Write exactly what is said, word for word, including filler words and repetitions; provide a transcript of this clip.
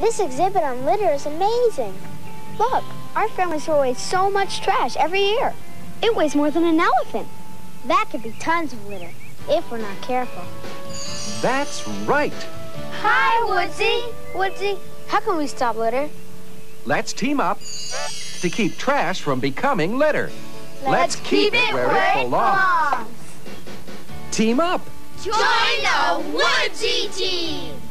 This exhibit on litter is amazing. Look, our family throws away so much trash every year. It weighs more than an elephant. That could be tons of litter, if we're not careful. That's right. Hi, Woodsy. Woodsy, how can we stop litter? Let's team up to keep trash from becoming litter. Let's, Let's keep, keep it where, where it belongs. Team up. Join the Woodsy team.